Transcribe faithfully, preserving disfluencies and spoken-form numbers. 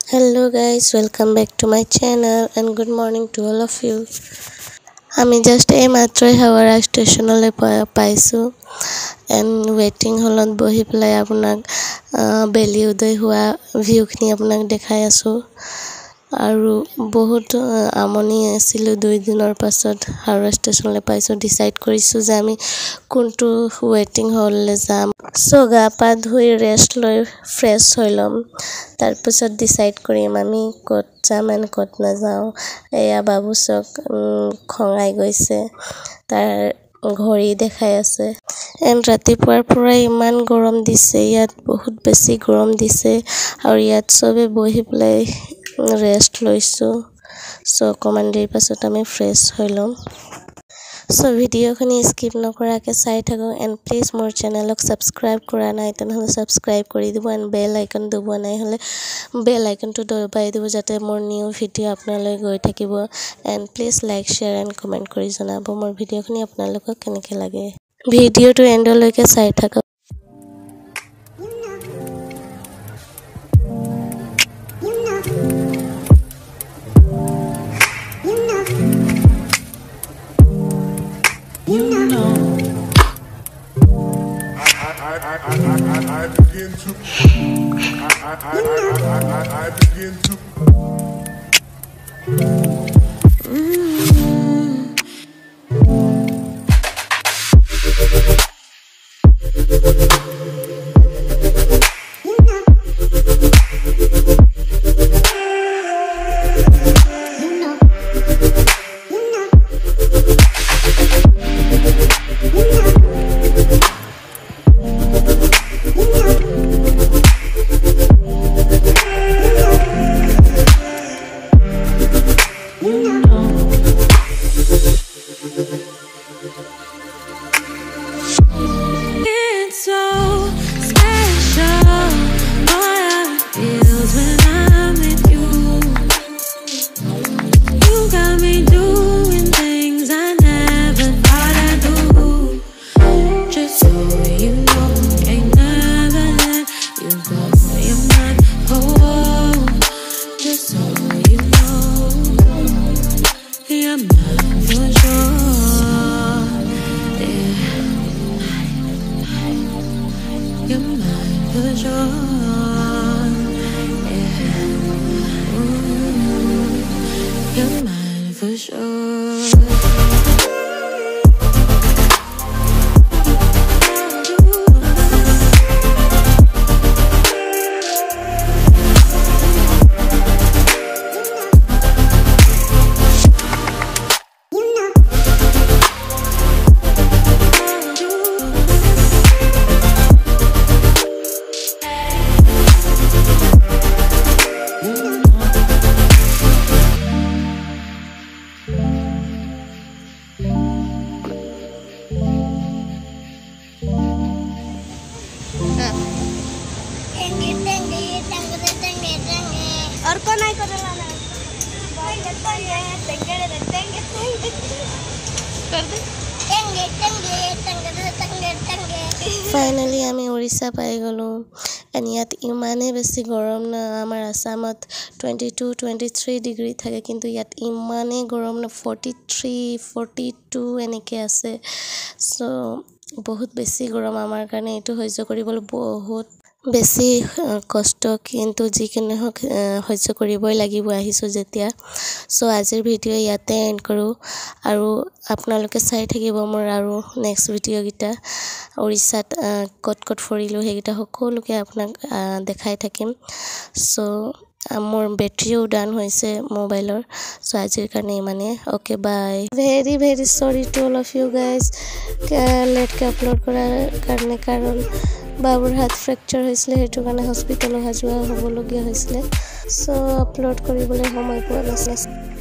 Hello guys, welcome back to my channel and good morning to all of you. আমি just এই মাত্ৰই হাৱাৰা ষ্টেচনলৈ পাইছোঁ এণ্ড ৱেটিং হলত বহি পেলাই আপোনাক বেলি উদয় হোৱা ভিউখিনি আপোনাক দেখাই আছোঁ আৰু বহুত আমনি আছিলোঁ দুই দিনৰ পাছত হাৱাৰা ষ্টেচনলৈ পাইছোঁ ডিসাইড কৰিছোঁ যে আমি কোনটো ৱেটিং হললৈ যাম সো গা পা ধুই ৰেষ্ট লৈ ফ্ৰেছ হৈ ল'ম তাৰপিছত ডিসাইড কৰিম আমি ক'ত যাম এণ্ড ক'ত নাযাওঁ এয়া বাবুচক খঙাই গৈছে তাৰ ঘড়ী দেখাই আছে এণ্ড ৰাতিপুৱাৰ পৰা ইমান গৰম দিছে ইয়াত বহুত বেছি গৰম দিছে আৰু ইয়াত সবে বহি পেলাই ৰেষ্ট লৈছোঁ সো অকণমান দেৰি পাছত আমি ফ্ৰেছ হৈ ল'ম সো ভিডিঅ'খিনি স্কিপ নকৰাকৈ চাই থাকক এণ্ড প্লিজ মোৰ চেনেলক ছাবস্ক্ৰাইব কৰা নাই তেনেহ'লে ছাবস্ক্ৰাইব কৰি দিব এণ্ড বেল আইকন দবোৱা নাই হ'লে বেল আইকনটো দবাই দিব যাতে মোৰ নিউ ভিডিঅ' আপোনালৈ গৈ থাকিব and please like share and comment কৰি জনাব মোৰ ভিডিঅ'খিনি আপোনালোকক কেনেকৈ লাগে ভিডিঅ'টো এণ্ডলৈকে চাই থাকক You know, I, I, I, I, I, I begin to, I, I, I, I, I, I begin to. You're mine for sure. Yeah. Ooh, you're mine for sure. और कौन आई कर रहा है ফাইনালি আমি উৰিষ্যা পাই গ'লোঁ এণ্ড ইয়াত ইমানেই বেছি গৰম না আমাৰ আসামত twenty two twenty three degree থাকে কিন্তু ইয়াত ইমানেই গৰম না ফৰ্টি থ্ৰী ফৰ্টি টু এনেকৈ আছে চ' বহুত বেছি গৰম আমাৰ কাৰণে এইটো সহ্য কৰিবলৈ বহুত বেছি কষ্ট কিন্তু যিকোনো হওক সহ্য কৰিবই লাগিব আহিছোঁ যেতিয়া চ' আজিৰ ভিডিঅ' ইয়াতে এণ্ড কৰোঁ আৰু আপোনালোকে চাই থাকিব মোৰ আৰু নেক্সট ভিডিঅ'কেইটা উৰিষ্যাত ক'ত ক'ত ফুৰিলোঁ সেইকেইটা সকলোকে আপোনাক দেখাই থাকিম চ' মোৰ বেটাৰীও ডাউন হৈছে মোবাইলৰ চ' আজিৰ কাৰণে ইমানে okay bye very very sorry to all of you guys লেটকৈ আপলোড কৰাৰ কাৰণে কাৰণ বাবুৰ হাত ফ্ৰেকচাৰ হৈছিলে সেইটো কাৰণে হস্পিটেল অহা যোৱা হ'বলগীয়া হৈছিলে চ' আপলোড কৰিবলৈ সময় পোৱা নাছিলে